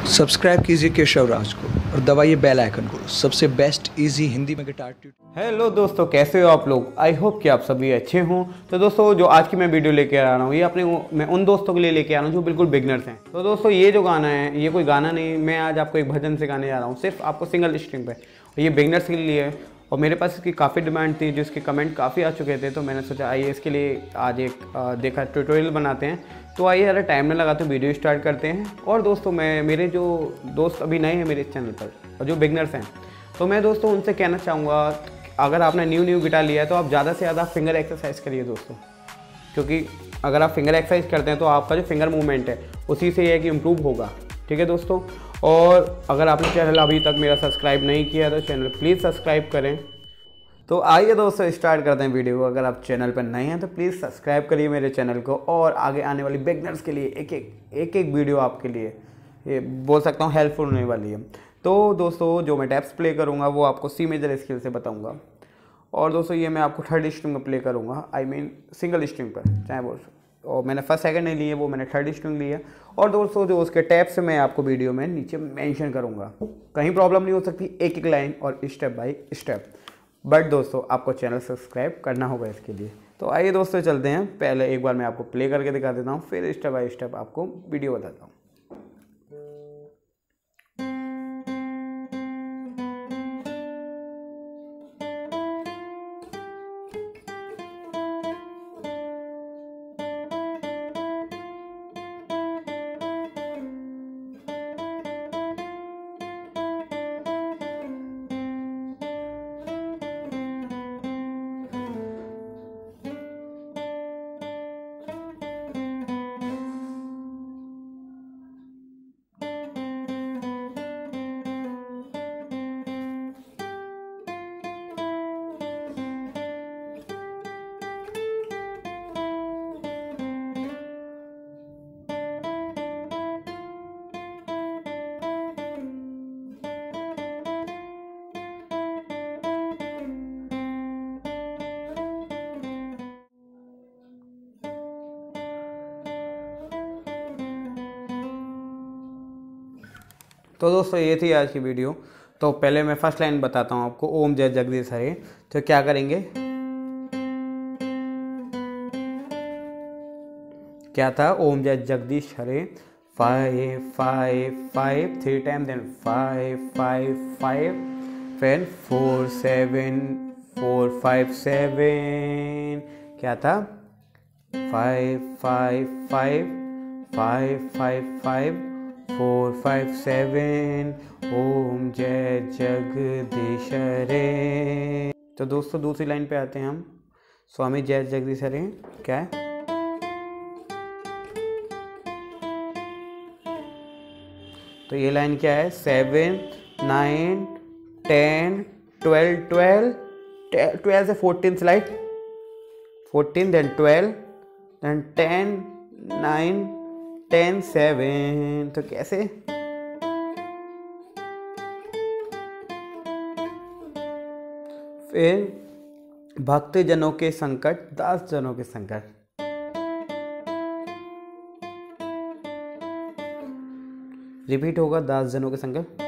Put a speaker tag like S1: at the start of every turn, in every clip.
S1: Subscribe कीजिए केशव राज को और दबाइए बेल आइकन को। सबसे बेस्ट इजी हिंदी में गिटार ट्यूटोरियल।
S2: हेलो दोस्तों, कैसे हो आप लोग। आई होप कि आप सभी अच्छे हों। तो दोस्तों, जो आज की मैं वीडियो लेके आ रहा हूँ ये मैं उन दोस्तों के लिए लेके आ रहा हूँ जो बिल्कुल बिगनर्स हैं। तो दोस्तों, ये जो गाना है ये कोई गाना नहीं, मैं आज आपको एक भजन सिखाने जा रहा हूँ, सिर्फ आपको सिंगल स्ट्रिंग पे। और ये बिगनर्स के लिए है और मेरे पास इसकी काफ़ी डिमांड थी, जिसके कमेंट काफ़ी आ चुके थे। तो मैंने सोचा आइए इसके लिए आज एक देखा ट्यूटोरियल बनाते हैं। तो आइए ज़्यादा टाइम नहीं लगाते, वीडियो स्टार्ट करते हैं। और दोस्तों, मेरे जो दोस्त अभी नए हैं मेरे इस चैनल पर और जो बिगनर्स हैं, तो मैं दोस्तों उनसे कहना चाहूँगा, अगर आपने न्यू गिटार लिया है तो आप ज़्यादा से ज़्यादा फिंगर एक्सरसाइज करिए दोस्तों, क्योंकि अगर आप फिंगर एक्सरसाइज करते हैं तो आपका जो फिंगर मूवमेंट है उसी से ये है कि इम्प्रूव होगा। ठीक है दोस्तों। और अगर आपने चैनल अभी तक मेरा सब्सक्राइब नहीं किया तो चैनल प्लीज़ सब्सक्राइब करें। तो आइए दोस्तों अगर करते हैं वीडियो। अगर आप चैनल पर नए हैं तो प्लीज़ सब्सक्राइब करिए मेरे चैनल को, और आगे आने वाली बिगनर्स के लिए एक वीडियो आपके लिए ये बोल सकता हूँ हेल्पफुल होने वाली है। तो दोस्तों, जो मैं टैप्स प्ले करूँगा वो आपको सी मेजर स्केल से बताऊँगा। और दोस्तों, ये मैं आपको थर्ड स्ट्रिंग में प्ले करूँगा, आई मीन सिंगल स्ट्रिंग पर, चाहे वो, और मैंने फर्स्ट सेकंड नहीं लिए, वो मैंने थर्ड स्ट्रिंग ली है। और दोस्तों, जो उसके टैप्स मैं आपको वीडियो में नीचे मेंशन करूँगा, कहीं प्रॉब्लम नहीं हो सकती, एक लाइन और स्टेप बाय स्टेप। बट दोस्तों, आपको चैनल सब्सक्राइब करना होगा इसके लिए। तो आइए दोस्तों चलते हैं। पहले एक बार मैं आपको प्ले करके दिखा देता हूँ, फिर स्टेप बाय स्टेप आपको वीडियो बताता हूँ। तो दोस्तों, ये थी आज की वीडियो। तो पहले मैं फर्स्ट लाइन बताता हूँ आपको, ओम जय जगदीश हरे। तो क्या करेंगे, क्या था, ओम जय जगदीश हरे, 5 5 5 3 टाइम, देन 5 5 5, फिर 4 7 4 5 7, क्या था, 5 5 5 5 5 5 4 5 7, ओम जय जगदीश हरे। तो दोस्तों, दूसरी लाइन पे आते हैं हम, स्वामी जय जगदीश हरे। क्या है, तो ये लाइन क्या है, 7 9 10 12 12 12 से 14 स्लाइड, 14 देन 12 देन 10 9 10 7। तो कैसे, फिर भक्त जनों के संकट, दास जनों के संकट, रिपीट होगा, दास जनों के संकट।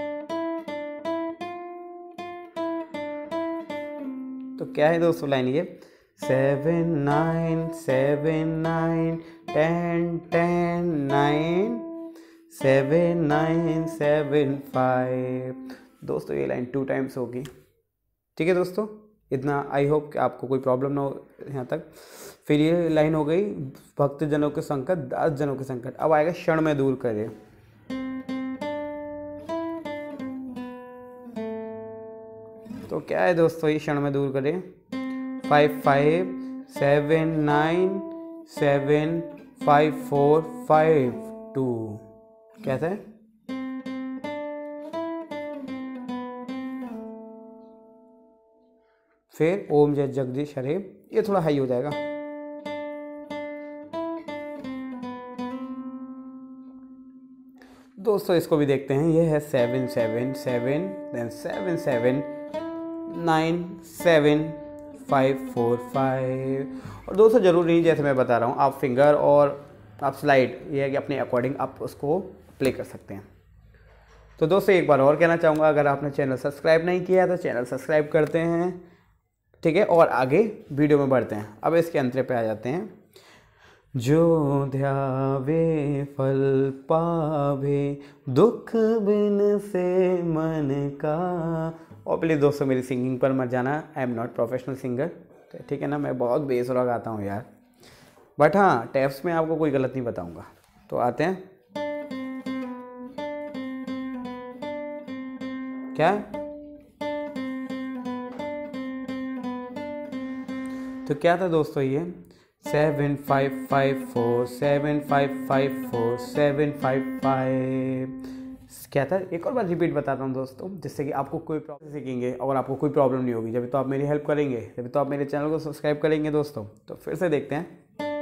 S2: तो क्या है दोस्तों लाइन ये, 7 9 7 9 10 10 9 7 9 7 5। दोस्तों, ये लाइन 2 टाइम्स होगी। ठीक है दोस्तों, इतना। आई होप कि आपको कोई प्रॉब्लम ना हो यहाँ तक। फिर ये लाइन हो गई, भक्त जनों के संकट, दास जनों के संकट। अब आएगा क्षण में दूर करे। तो क्या है दोस्तों, ये क्षण में दूर करे, 5 5 7 9 7 5 4 5 2, कैसा है, फिर ओम जय जगदीश हरे। ये थोड़ा हाई हो जाएगा। दोस्तों, इसको भी देखते हैं। ये है 7 7 7 देन 7 7 9 7 5 4 5। और दोस्तों, ज़रूरी नहीं, जैसे मैं बता रहा हूँ, आप फिंगर और आप स्लाइड, ये है कि अपने अकॉर्डिंग आप उसको प्ले कर सकते हैं। तो दोस्तों एक बार और कहना चाहूँगा, अगर आपने चैनल सब्सक्राइब नहीं किया तो चैनल सब्सक्राइब करते हैं, ठीक है। और आगे वीडियो में बढ़ते हैं। अब इसके अंतरे पे आ जाते हैं। जो ध्यावे फल पावे, दुख बिन से मन का। और प्लीज़ दोस्तों मेरी सिंगिंग पर मत जाना, I am not professional singer, ठीक है ना। मैं बहुत बेसुरा गाता हूँ यार, बट हाँ टैप्स में आपको कोई गलत नहीं बताऊँगा। तो आते हैं, क्या तो क्या था दोस्तों, ये 7554 7554 755 क्या था। एक और बार रिपीट बताता हूँ दोस्तों, जिससे कि आपको कोई प्रॉब्लम सीखेंगे और आपको कोई प्रॉब्लम नहीं होगी। जब तो आप मेरी हेल्प करेंगे, जब तो आप मेरे चैनल को सब्सक्राइब करेंगे दोस्तों। तो फिर से देखते हैं।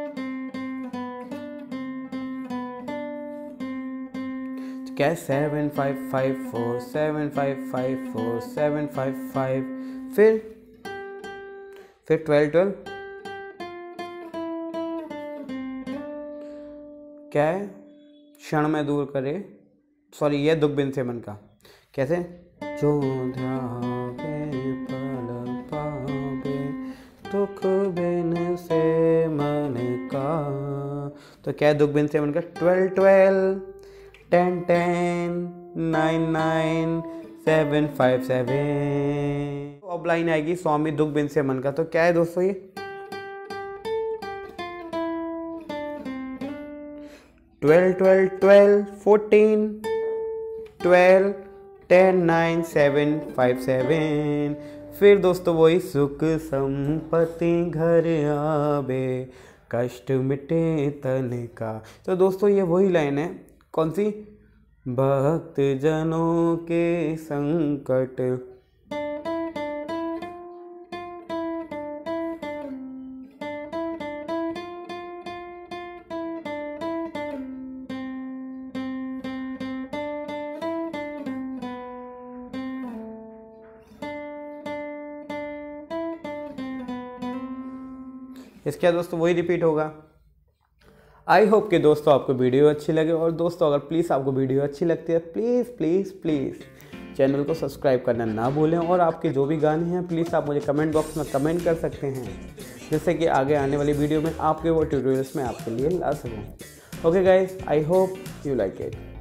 S2: तो क्या है 7554 7554 755, फिर 12 12 क्या है, क्षण में दूर करे, सॉरी ये दुख बिन से मन का। कैसे, जो ध्यावे फल पावे, दुख बिन से मन का। तो क्या है दुख बिन से मन का, 12 12 10 10 9 9 7 5 7। तो अब लाइन आएगी स्वामी दुख बिन से मन का। तो क्या है दोस्तों ये 12 12 12 14 12 10 9 7 5 7। फिर दोस्तों वही सुख संपत्ति घर आवे, कष्ट मिटे तन का। तो दोस्तों ये वही लाइन है, कौन सी, भक्त जनों के संकट इसके दोस्तों वही रिपीट होगा। आई होप कि दोस्तों आपको वीडियो अच्छी लगे। और दोस्तों अगर प्लीज़ आपको वीडियो अच्छी लगती है, प्लीज़ प्लीज़ प्लीज़ चैनल को सब्सक्राइब करना ना भूलें। और आपके जो भी गाने हैं प्लीज़ आप मुझे कमेंट बॉक्स में कमेंट कर सकते हैं, जिससे कि आगे आने वाली वीडियो में आपके वो ट्यूटोरियल्स में आपके लिए ला सकूँ। Okay guys, I hope you like it.